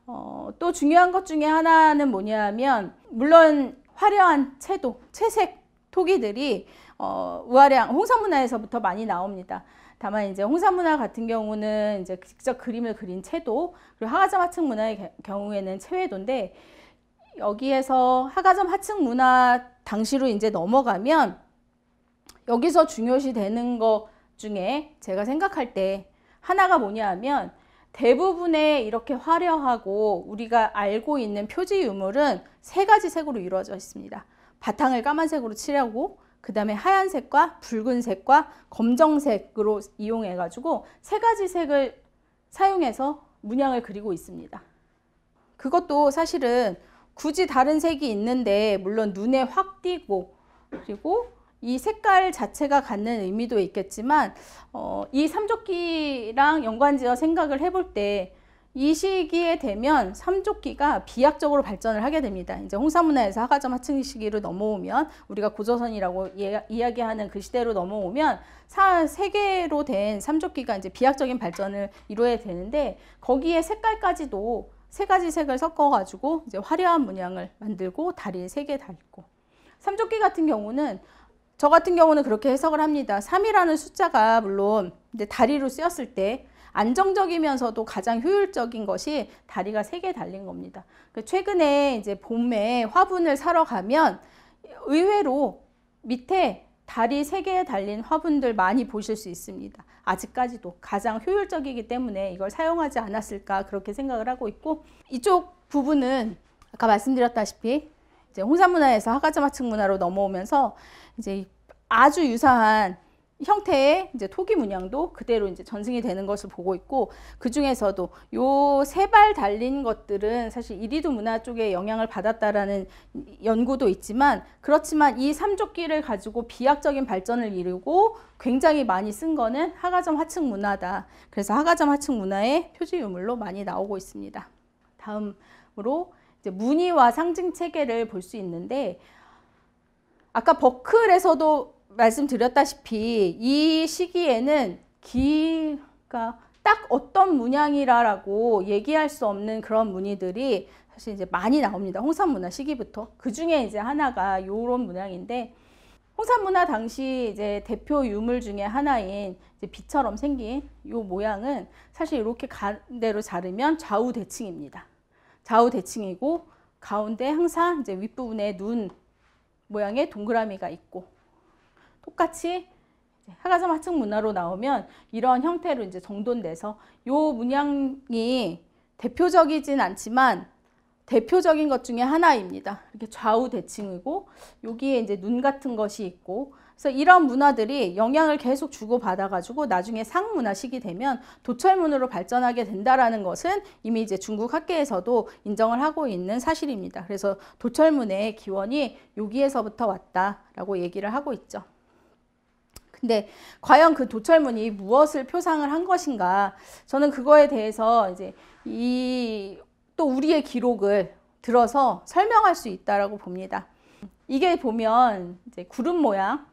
또 중요한 것 중에 하나는 뭐냐면 물론 화려한 채도, 채색 토기들이 우아량 홍산문화에서부터 많이 나옵니다. 다만 이제 홍산문화 같은 경우는 이제 직접 그림을 그린 채도, 그리고 하가점 하층 문화의 경우에는 채회도인데, 여기에서 하가점 하층 문화 당시로 이제 넘어가면 여기서 중요시 되는 것 중에 제가 생각할 때 하나가 뭐냐 하면, 대부분의 이렇게 화려하고 우리가 알고 있는 표지 유물은 세 가지 색으로 이루어져 있습니다. 바탕을 까만색으로 칠하고 그 다음에 하얀색과 붉은색과 검정색으로 이용해 가지고 세 가지 색을 사용해서 문양을 그리고 있습니다. 그것도 사실은 굳이 다른 색이 있는데 물론 눈에 확 띄고, 그리고 이 색깔 자체가 갖는 의미도 있겠지만 이 삼조끼랑 연관지어 생각을 해볼 때 이 시기에 되면 삼조끼가 비약적으로 발전을 하게 됩니다. 이제 홍산문화에서 하가점 하층 시기로 넘어오면, 우리가 고조선이라고 이야기하는 그 시대로 넘어오면 세계로 된 삼조끼가 이제 비약적인 발전을 이루어야 되는데, 거기에 색깔까지도 세 가지 색을 섞어 가지고 이제 화려한 문양을 만들고 다리에 3개 달고, 삼조끼 같은 경우는 저 같은 경우는 그렇게 해석을 합니다. 3이라는 숫자가 물론 이제 다리로 쓰였을 때 안정적이면서도 가장 효율적인 것이 다리가 3개 달린 겁니다. 최근에 이제 봄에 화분을 사러 가면 의외로 밑에 다리 3개 달린 화분들 많이 보실 수 있습니다. 아직까지도 가장 효율적이기 때문에 이걸 사용하지 않았을까 그렇게 생각을 하고 있고, 이쪽 부분은 아까 말씀드렸다시피 이제 홍산문화에서 하가점 하층 문화로 넘어오면서 이제 아주 유사한 형태의 이제 토기 문양도 그대로 이제 전승이 되는 것을 보고 있고, 그 중에서도 요 3발 달린 것들은 사실 이리두 문화 쪽에 영향을 받았다라는 연구도 있지만, 그렇지만 이 삼조끼를 가지고 비약적인 발전을 이루고 굉장히 많이 쓴 거는 하가점 하층 문화다. 그래서 하가점 하층 문화의 표지 유물로 많이 나오고 있습니다. 다음으로 이제 무늬와 상징 체계를 볼 수 있는데, 아까 버클에서도 말씀드렸다시피 이 시기에는 기가 딱 어떤 문양이라고 얘기할 수 없는 그런 무늬들이 사실 이제 많이 나옵니다. 홍산문화 시기부터. 그 중에 이제 하나가 이런 문양인데, 홍산문화 당시 이제 대표 유물 중에 하나인 이제 비처럼 생긴 이 모양은 사실 이렇게 가운데로 자르면 좌우 대칭입니다. 좌우 대칭이고, 가운데 항상 이제 윗부분에 눈 모양의 동그라미가 있고, 똑같이 하가점 하층 문화로 나오면 이런 형태로 이제 정돈돼서 이 문양이 대표적이진 않지만 대표적인 것 중에 하나입니다. 이렇게 좌우 대칭이고 여기에 이제 눈 같은 것이 있고, 그래서 이런 문화들이 영향을 계속 주고받아 가지고 나중에 상문화식이 되면 도철문으로 발전하게 된다라는 것은 이미 이제 중국 학계에서도 인정을 하고 있는 사실입니다. 그래서 도철문의 기원이 여기에서부터 왔다라고 얘기를 하고 있죠. 근데 과연 그 도철문이 무엇을 표상을 한 것인가? 저는 그거에 대해서 이제 또 우리의 기록을 들어서 설명할 수 있다라고 봅니다. 이게 보면 이제 구름 모양,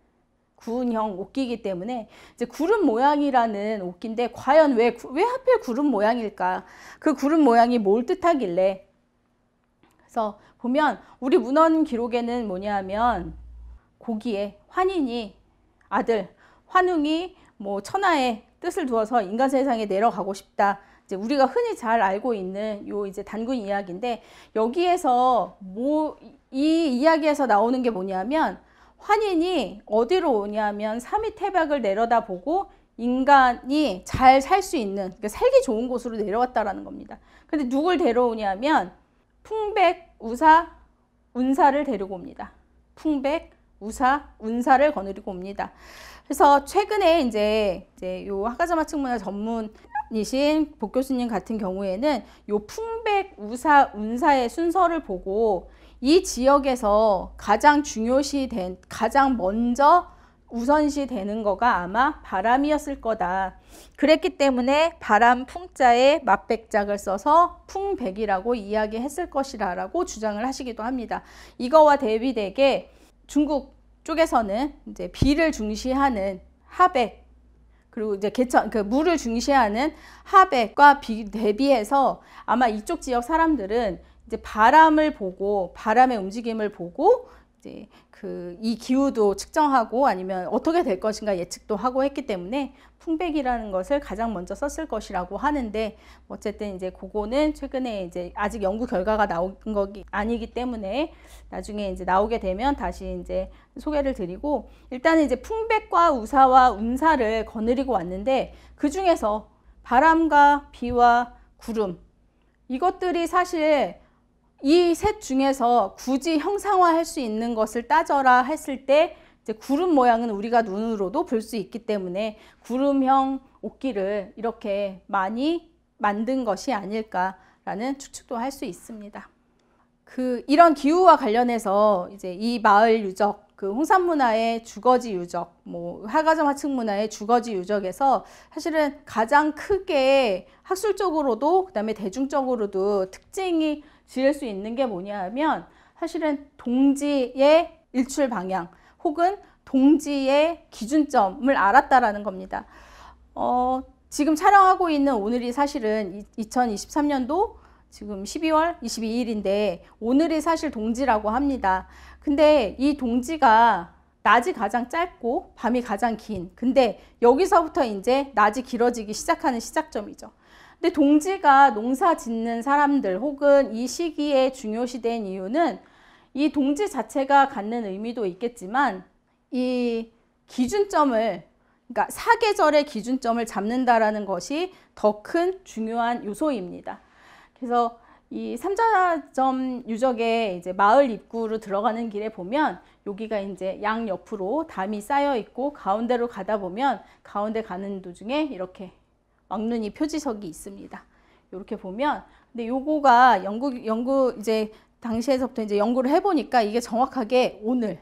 구은형 옥기이기 때문에 이제 구름 모양이라는 옥기인데, 과연 왜 하필 구름 모양일까? 그 구름 모양이 뭘 뜻하길래? 그래서 보면 우리 문헌 기록에는 뭐냐면, 고기에 환인이 아들 환웅이 뭐 천하의 뜻을 두어서 인간 세상에 내려가고 싶다. 이제 우리가 흔히 잘 알고 있는 요 이제 단군 이야기인데, 여기에서 이 이야기에서 나오는 게 뭐냐면, 환인이 어디로 오냐면 삼위태백을 내려다보고 인간이 잘 살 수 있는, 그러니까 살기 좋은 곳으로 내려왔다라는 겁니다. 근데 누굴 데려오냐면 풍백, 우사, 운사를 데리고 옵니다. 풍백, 우사, 운사를 거느리고 옵니다. 그래서 최근에 이제 요 하가점 하층 문화 전문이신 복 교수님 같은 경우에는 요 풍백, 우사, 운사의 순서를 보고 이 지역에서 가장 중요시된, 가장 먼저 우선시 되는 거가 아마 바람이었을 거다. 그랬기 때문에 바람 풍자에 맞백작을 써서 풍백이라고 이야기했을 것이라고 주장을 하시기도 합니다. 이거와 대비되게 중국 쪽에서는 이제 비를 중시하는 하백, 그리고 이제 개천, 그 물을 중시하는 하백과 대비해서 아마 이쪽 지역 사람들은 이제 바람을 보고 바람의 움직임을 보고 이제 이 기후도 측정하고 아니면 어떻게 될 것인가 예측도 하고 했기 때문에 풍백이라는 것을 가장 먼저 썼을 것이라고 하는데, 어쨌든 이제 그거는 최근에 이제 아직 연구 결과가 나온 것이 아니기 때문에 나중에 이제 나오게 되면 다시 이제 소개를 드리고, 일단은 이제 풍백과 우사와 운사를 거느리고 왔는데, 그 중에서 바람과 비와 구름, 이것들이 사실 이 셋 중에서 굳이 형상화할 수 있는 것을 따져라 했을 때 이제 구름 모양은 우리가 눈으로도 볼 수 있기 때문에 구름형 옷길을 이렇게 많이 만든 것이 아닐까라는 추측도 할 수 있습니다. 이런 기후와 관련해서 이제 이 마을 유적, 홍산문화의 주거지 유적, 하가점 하층문화의 주거지 유적에서 사실은 가장 크게 학술적으로도 그다음에 대중적으로도 특징이 지을 수 있는 게 뭐냐 하면, 사실은 동지의 일출 방향 혹은 동지의 기준점을 알았다라는 겁니다. 지금 촬영하고 있는 오늘이 사실은 2023년도 지금 12월 22일인데 오늘이 사실 동지라고 합니다. 근데 이 동지가 낮이 가장 짧고 밤이 가장 긴, 근데 여기서부터 이제 낮이 길어지기 시작하는 시작점이죠. 근데 동지가 농사 짓는 사람들 혹은 이 시기에 중요시된 이유는 이 동지 자체가 갖는 의미도 있겠지만 이 기준점을, 그러니까 사계절의 기준점을 잡는다라는 것이 더 큰 중요한 요소입니다. 그래서 이 삼자점 유적의 이제 마을 입구로 들어가는 길에 보면 여기가 이제 양 옆으로 담이 쌓여 있고, 가운데로 가다 보면 가운데 가는 도중에 이렇게 왕눈이 표지석이 있습니다. 이렇게 보면, 근데 요거가 연구 이제 당시에서부터 이제 연구를 해보니까 이게 정확하게 오늘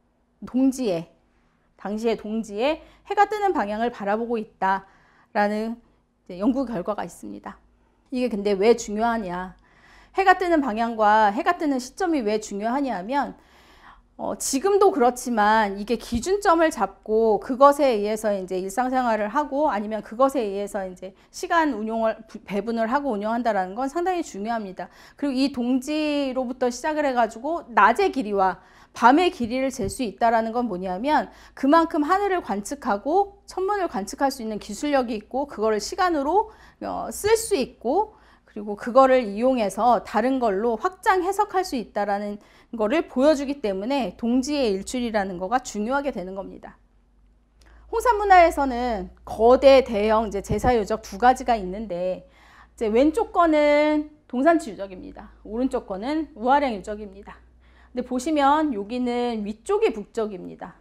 당시의 동지에 해가 뜨는 방향을 바라보고 있다라는 이제 연구 결과가 있습니다. 이게 근데 왜 중요하냐? 해가 뜨는 방향과 해가 뜨는 시점이 왜 중요하냐 하면, 지금도 그렇지만 이게 기준점을 잡고 그것에 의해서 이제 일상생활을 하고 아니면 그것에 의해서 이제 시간 배분을 하고 운영한다라는 건 상당히 중요합니다. 그리고 이 동지로부터 시작을 해가지고 낮의 길이와 밤의 길이를 잴 수 있다라는 건 뭐냐면, 그만큼 하늘을 관측하고 천문을 관측할 수 있는 기술력이 있고 그거를 시간으로 쓸 수 있고, 그리고 그거를 이용해서 다른 걸로 확장 해석할 수 있다라는 거를 보여주기 때문에 동지의 일출이라는 거가 중요하게 되는 겁니다. 홍산문화에서는 거대, 대형 이제 제사유적 두 가지가 있는데, 이제 왼쪽 거는 동산치 유적입니다. 오른쪽 거는 우아령 유적입니다. 근데 보시면 여기는 위쪽이 북쪽입니다.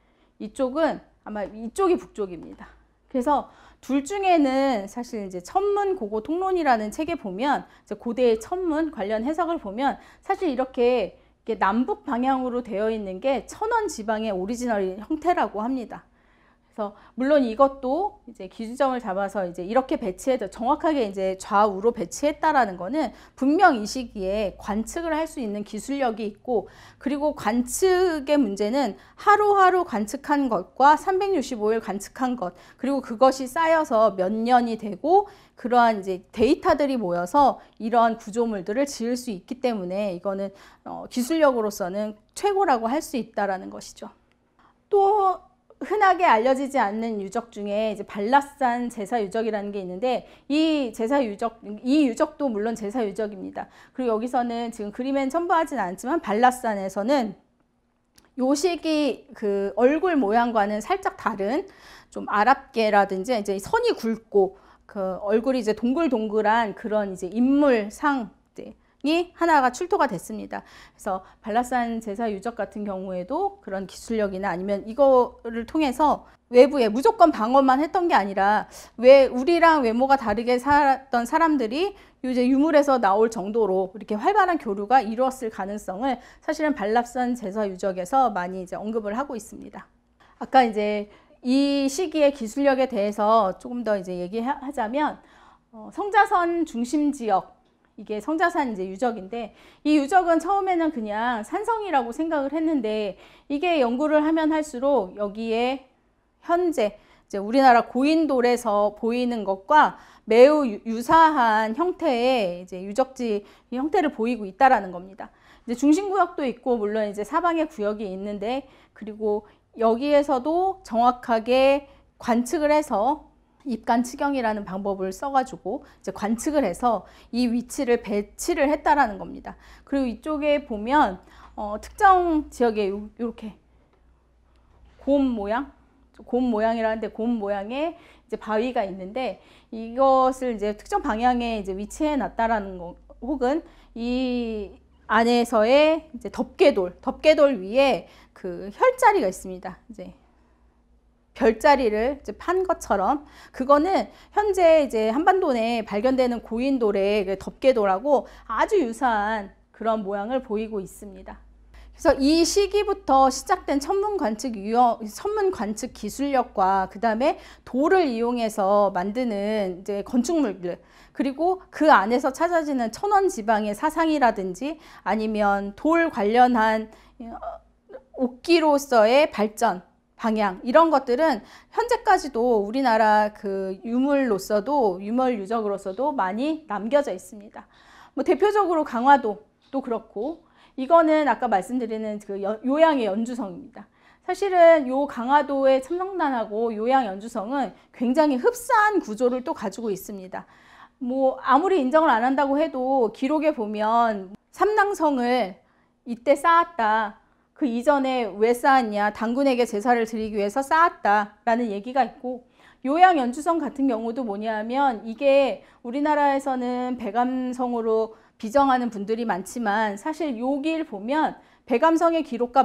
이쪽은 아마 이쪽이 북쪽입니다. 그래서 둘 중에는 사실 이제 천문 고고 통론이라는 책에 보면, 이제 고대의 천문 관련 해석을 보면 사실 이렇게 남북 방향으로 되어 있는 게 천원 지방의 오리지널 형태라고 합니다. 그래서 물론 이것도 이제 기준점을 잡아서 이제 이렇게 정확하게 이제 좌우로 배치했다라는 거는 분명 이 시기에 관측을 할 수 있는 기술력이 있고, 그리고 관측의 문제는 하루하루 관측한 것과 365일 관측한 것, 그리고 그것이 쌓여서 몇 년이 되고 그러한 이제 데이터들이 모여서 이러한 구조물들을 지을 수 있기 때문에 이거는 기술력으로서는 최고라고 할 수 있다라는 것이죠. 또 흔하게 알려지지 않는 유적 중에 이제 발라산 제사 유적이라는 게 있는데, 이 유적도 물론 제사 유적입니다. 그리고 여기서는 지금 그림엔 첨부하진 않지만 발라산에서는 요 시기 그 얼굴 모양과는 살짝 다른 좀 아랍계라든지 이제 선이 굵고 그 얼굴이 이제 동글동글한 그런 이제 인물상 이 하나가 출토가 됐습니다. 그래서 발라산 제사 유적 같은 경우에도 그런 기술력이나 아니면 이거를 통해서 외부에 무조건 방어만 했던 게 아니라 왜 우리랑 외모가 다르게 살았던 사람들이 이제 유물에서 나올 정도로 이렇게 활발한 교류가 이루었을 가능성을 사실은 발라산 제사 유적에서 많이 이제 언급을 하고 있습니다. 아까 이제 이 시기의 기술력에 대해서 조금 더 이제 얘기하자면, 성자선 중심 지역, 이게 성자산 이제 유적인데, 이 유적은 처음에는 그냥 산성이라고 생각을 했는데, 이게 연구를 하면 할수록 여기에 현재 이제 우리나라 고인돌에서 보이는 것과 매우 유사한 형태의 이제 유적지 형태를 보이고 있다라는 겁니다. 이제 중심구역도 있고 물론 이제 사방에 구역이 있는데, 그리고 여기에서도 정확하게 관측을 해서 입간 측경이라는 방법을 써가지고 이제 관측을 해서 이 위치를 배치를 했다라는 겁니다. 그리고 이쪽에 보면 특정 지역에 이렇게 곰 모양이라는데 곰 모양의 이제 바위가 있는데, 이것을 이제 특정 방향에 이제 위치해 놨다라는 거, 혹은 이 안에서의 이제 덮개돌 위에 그 혈자리가 있습니다. 이제 별자리를 이제 판 것처럼, 그거는 현재 이제 한반도 내에 발견되는 고인돌의 그 덮개돌하고 아주 유사한 그런 모양을 보이고 있습니다. 그래서 이 시기부터 시작된 천문 관측 기술력과 그 다음에 돌을 이용해서 만드는 이제 건축물들, 그리고 그 안에서 찾아지는 천원 지방의 사상이라든지 아니면 돌 관련한 옥기로서의 발전 방향, 이런 것들은 현재까지도 우리나라 그 유물 유적으로서도 많이 남겨져 있습니다. 뭐 대표적으로 강화도도 그렇고, 이거는 아까 말씀드리는 그 요양의 연주성입니다. 사실은 요 강화도의 첨성단하고 요양 연주성은 굉장히 흡사한 구조를 또 가지고 있습니다. 뭐 아무리 인정을 안 한다고 해도 기록에 보면 삼낭성을 이때 쌓았다, 그 이전에 왜 쌓았냐, 당군에게 제사를 드리기 위해서 쌓았다라는 얘기가 있고, 요양 연주성 같은 경우도 뭐냐면, 이게 우리나라에서는 백암성으로 비정하는 분들이 많지만 사실 여기를 보면 백암성의 기록과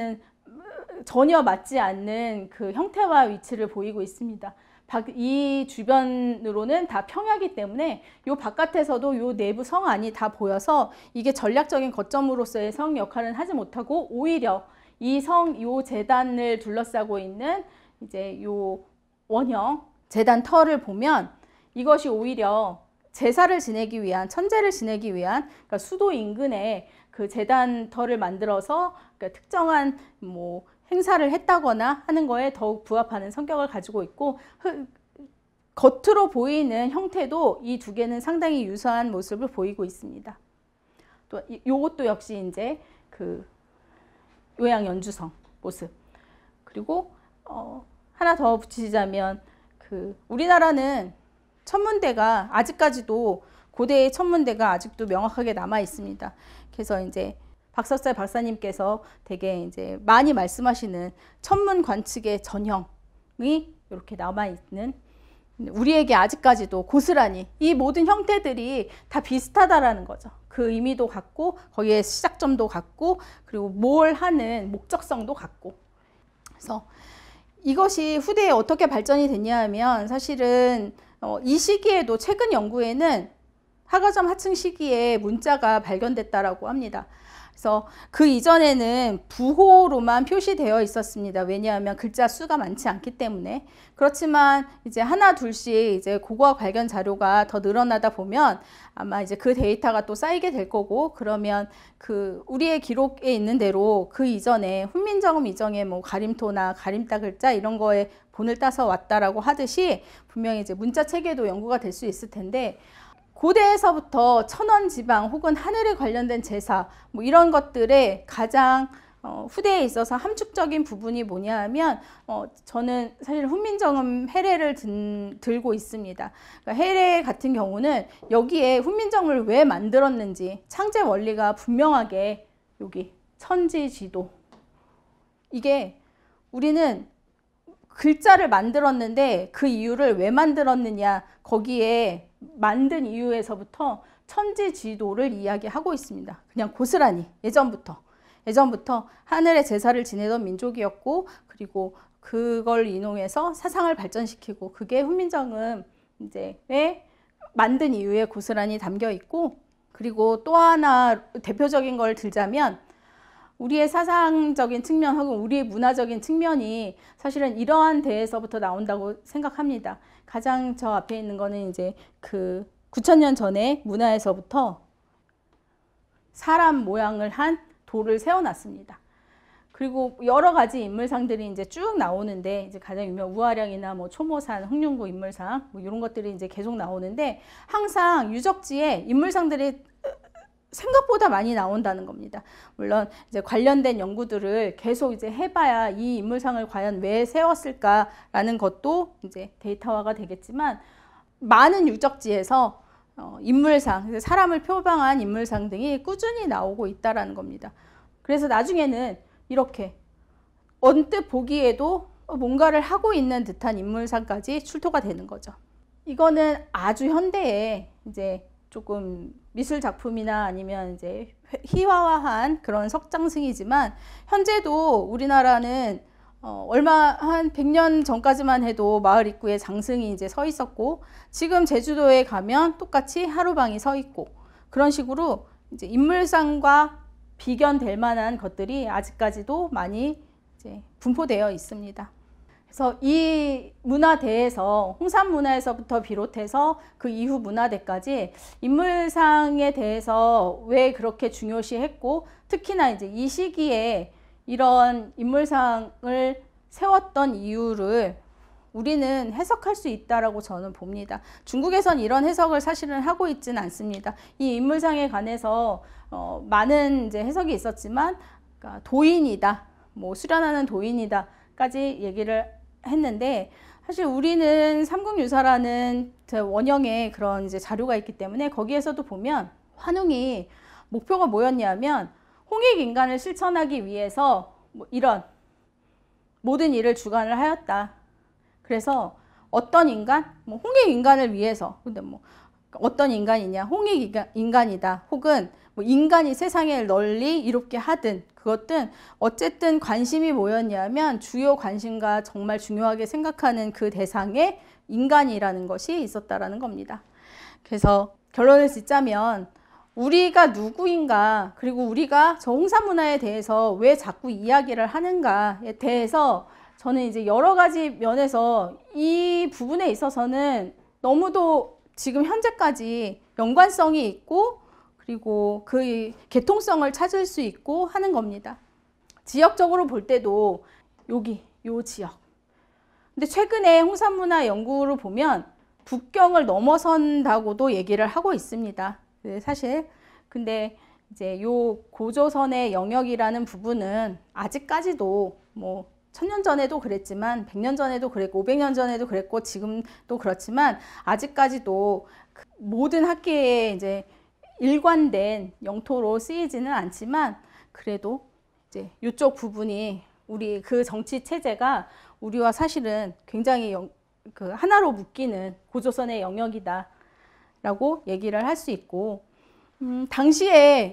전혀 맞지 않는 그 형태와 위치를 보이고 있습니다. 이 주변으로는 다 평야이기 때문에 요 바깥에서도 요 내부 성 안이 다 보여서 이게 전략적인 거점으로서의 성 역할은 하지 못하고, 오히려 요 재단을 둘러싸고 있는 이제 요 원형 재단 터를 보면 이것이 오히려 제사를 지내기 위한, 천제를 지내기 위한, 그러니까 수도 인근에 그 재단터를 만들어서 그러니까 특정한 뭐 행사를 했다거나 하는 거에 더욱 부합하는 성격을 가지고 있고, 겉으로 보이는 형태도 이 두 개는 상당히 유사한 모습을 보이고 있습니다. 또 요것도 역시 이제 그 요양 연주성 모습. 그리고 하나 더 붙이자면, 그 우리나라는 천문대가 아직까지도, 고대의 천문대가 아직도 명확하게 남아 있습니다. 그래서 이제 박석살 박사님께서 되게 이제 많이 말씀하시는 천문 관측의 전형이 이렇게 남아 있는, 우리에게 아직까지도 고스란히 이 모든 형태들이 다 비슷하다라는 거죠. 그 의미도 같고, 거기에 시작점도 같고, 그리고 뭘 하는 목적성도 같고. 그래서 이것이 후대에 어떻게 발전이 됐냐 하면, 사실은 이 시기에도, 최근 연구에는 하가점 하층 시기에 문자가 발견됐다라고 합니다. 그래서 그 이전에는 부호로만 표시되어 있었습니다. 왜냐하면 글자 수가 많지 않기 때문에. 그렇지만 이제 하나 둘씩 이제 고고학 발견 자료가 더 늘어나다 보면 아마 이제 그 데이터가 또 쌓이게 될 거고, 그러면 그 우리의 기록에 있는 대로 그 이전에 훈민정음 이전에 뭐 가림토나 가림따 글자 이런 거에 본을 따서 왔다라고 하듯이 분명히 이제 문자 체계도 연구가 될 수 있을 텐데, 고대에서부터 천원 지방 혹은 하늘에 관련된 제사 뭐 이런 것들의 가장 후대에 있어서 함축적인 부분이 뭐냐 하면, 저는 사실 훈민정음 해례를 들고 있습니다. 그러니까 해례 같은 경우는 여기에 훈민정음을 왜 만들었는지 창제 원리가 분명하게 여기 천지지도, 이게 우리는 글자를 만들었는데 그 이유를 왜 만들었느냐, 거기에 만든 이유에서부터 천지지도를 이야기하고 있습니다. 그냥 고스란히 예전부터 하늘의 제사를 지내던 민족이었고, 그리고 그걸 인용해서 사상을 발전시키고, 그게 훈민정음 이제 왜 만든 이유에 고스란히 담겨 있고, 그리고 또 하나 대표적인 걸 들자면, 우리의 사상적인 측면 혹은 우리의 문화적인 측면이 사실은 이러한 데에서부터 나온다고 생각합니다. 가장 저 앞에 있는 거는 이제 그 9,000년 전에 문화에서부터 사람 모양을 한 돌을 세워놨습니다. 그리고 여러 가지 인물상들이 이제 쭉 나오는데, 이제 가장 유명한 우화량이나 뭐 초모산, 흑룡고 인물상 뭐 이런 것들이 이제 계속 나오는데, 항상 유적지에 인물상들이 생각보다 많이 나온다는 겁니다. 물론 이제 관련된 연구들을 계속 이제 해봐야 이 인물상을 과연 왜 세웠을까라는 것도 이제 데이터화가 되겠지만, 많은 유적지에서 인물상, 사람을 표방한 인물상 등이 꾸준히 나오고 있다라는 겁니다. 그래서 나중에는 이렇게 언뜻 보기에도 뭔가를 하고 있는 듯한 인물상까지 출토가 되는 거죠. 이거는 아주 현대에 이제 조금 미술 작품이나 아니면 이제 희화화한 그런 석장승이지만, 현재도 우리나라는 얼마 한 100년 전까지만 해도 마을 입구에 장승이 이제 서 있었고, 지금 제주도에 가면 똑같이 하루방이 서 있고, 그런 식으로 이제 인물상과 비견될 만한 것들이 아직까지도 많이 이제 분포되어 있습니다. 그래서 이 문화대에서, 홍산문화에서부터 비롯해서 그 이후 문화대까지 인물상에 대해서 왜 그렇게 중요시했고, 특히나 이제 이 시기에 이런 인물상을 세웠던 이유를 우리는 해석할 수 있다라고 저는 봅니다. 중국에선 이런 해석을 사실은 하고 있지는 않습니다. 이 인물상에 관해서 많은 이제 해석이 있었지만, 그러니까 도인이다, 뭐 수련하는 도인이다까지 얘기를 했는데, 사실 우리는 삼국유사라는 원형의 그런 이제 자료가 있기 때문에, 거기에서도 보면 환웅이 목표가 뭐였냐면 홍익인간을 실천하기 위해서 뭐 이런 모든 일을 주관을 하였다. 그래서 어떤 인간, 뭐 홍익인간을 위해서, 근데 뭐 어떤 인간이냐, 홍익인간이다, 혹은 뭐 인간이 세상을 널리 이롭게 하든, 그것든 어쨌든 관심이 뭐였냐면, 주요 관심과 정말 중요하게 생각하는 그 대상에 인간이라는 것이 있었다라는 겁니다. 그래서 결론을 짓자면, 우리가 누구인가, 그리고 우리가 저 홍산문화에 대해서 왜 자꾸 이야기를 하는가에 대해서 저는 이제 여러 가지 면에서 이 부분에 있어서는 너무도 지금 현재까지 연관성이 있고, 그리고 그 개통성을 찾을 수 있고 하는 겁니다. 지역적으로 볼 때도 여기, 요 지역. 근데 최근에 홍산문화 연구를 보면 북경을 넘어선다고도 얘기를 하고 있습니다. 사실. 근데 이제 요 고조선의 영역이라는 부분은 아직까지도 뭐 1000년 전에도 그랬지만, 100년 전에도 그랬고, 500년 전에도 그랬고, 지금도 그렇지만, 아직까지도 모든 학계에 이제 일관된 영토로 쓰이지는 않지만, 그래도 이제 이쪽 부분이 우리 그 정치 체제가 우리와 사실은 굉장히 그 하나로 묶이는 고조선의 영역이다라고 얘기를 할 수 있고, 이 당시에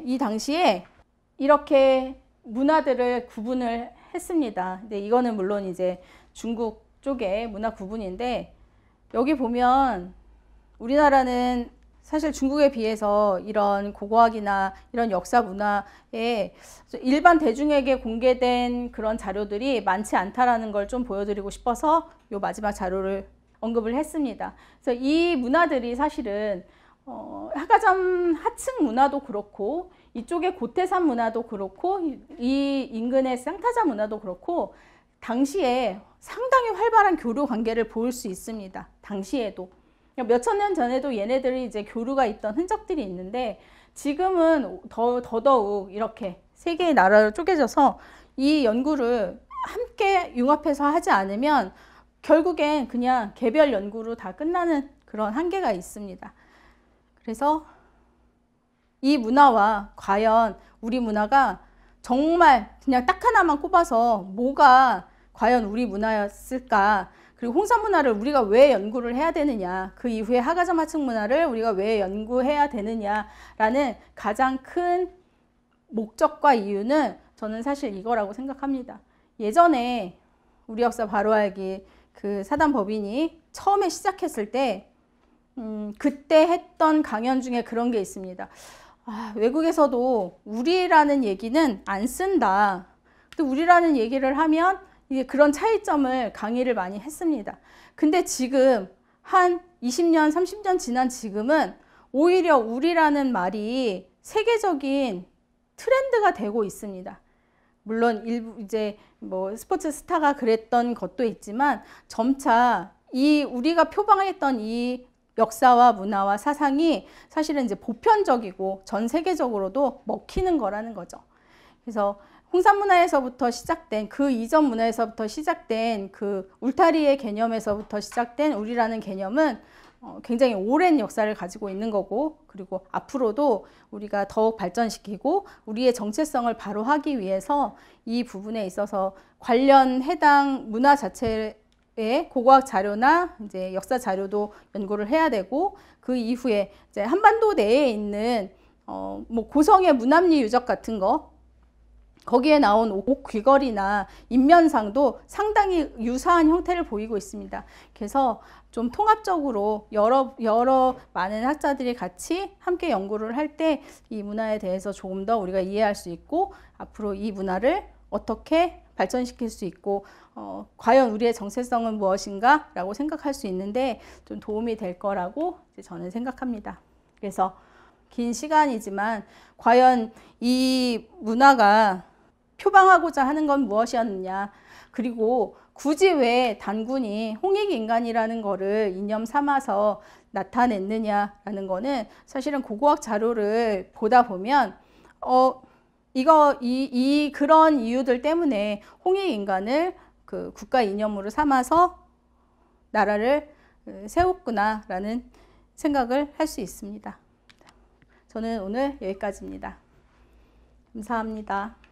이렇게 문화들을 구분을 했습니다. 근데 이거는 물론 이제 중국 쪽의 문화 구분인데, 여기 보면 우리나라는 사실 중국에 비해서 이런 고고학이나 이런 역사 문화에 일반 대중에게 공개된 그런 자료들이 많지 않다라는 걸 좀 보여드리고 싶어서 요 마지막 자료를 언급을 했습니다. 그래서 이 문화들이 사실은 하가점 하층 문화도 그렇고, 이쪽의 고태산 문화도 그렇고, 이 인근의 쌍타자 문화도 그렇고, 당시에 상당히 활발한 교류 관계를 볼 수 있습니다. 당시에도. 몇천 년 전에도 얘네들이 이제 교류가 있던 흔적들이 있는데, 지금은 더더욱 이렇게 세 개의 나라로 쪼개져서 이 연구를 함께 융합해서 하지 않으면 결국엔 그냥 개별 연구로 다 끝나는 그런 한계가 있습니다. 그래서 이 문화와 과연 우리 문화가 정말 그냥 딱 하나만 꼽아서 뭐가 과연 우리 문화였을까, 그리고 홍산문화를 우리가 왜 연구를 해야 되느냐, 그 이후에 하가점 하층 문화를 우리가 왜 연구해야 되느냐라는 가장 큰 목적과 이유는 저는 사실 이거라고 생각합니다. 예전에 우리 역사 바로 알기 그 사단 법인이 처음에 시작했을 때 그때 했던 강연 중에 그런 게 있습니다. 외국에서도 우리라는 얘기는 안 쓴다. 근데 우리라는 얘기를 하면 이게 그런 차이점을 강의를 많이 했습니다. 근데 지금 한 20년, 30년 지난 지금은 오히려 우리라는 말이 세계적인 트렌드가 되고 있습니다. 물론 일부 이제 뭐 스포츠 스타가 그랬던 것도 있지만 점차 이 우리가 표방했던 이 역사와 문화와 사상이 사실은 이제 보편적이고 전 세계적으로도 먹히는 거라는 거죠. 그래서 홍산문화에서부터 시작된 그 이전 문화에서부터 시작된 그 울타리의 개념에서부터 시작된 우리라는 개념은 굉장히 오랜 역사를 가지고 있는 거고, 그리고 앞으로도 우리가 더욱 발전시키고 우리의 정체성을 바로 하기 위해서 이 부분에 있어서 관련 해당 문화 자체의 고고학 자료나 이제 역사 자료도 연구를 해야 되고, 그 이후에 이제 한반도 내에 있는 뭐 고성의 문합리 유적 같은 거, 거기에 나온 옥 귀걸이나 인면상도 상당히 유사한 형태를 보이고 있습니다. 그래서 좀 통합적으로 여러 많은 학자들이 같이 함께 연구를 할 때 이 문화에 대해서 조금 더 우리가 이해할 수 있고, 앞으로 이 문화를 어떻게 발전시킬 수 있고, 과연 우리의 정체성은 무엇인가 라고 생각할 수 있는데 좀 도움이 될 거라고 저는 생각합니다. 그래서 긴 시간이지만 과연 이 문화가 표방하고자 하는 건 무엇이었느냐, 그리고 굳이 왜 단군이 홍익인간이라는 거를 이념 삼아서 나타냈느냐라는 거는 사실은 고고학 자료를 보다 보면 그런 이유들 때문에 홍익인간을 그 국가 이념으로 삼아서 나라를 세웠구나라는 생각을 할 수 있습니다. 저는 오늘 여기까지입니다. 감사합니다.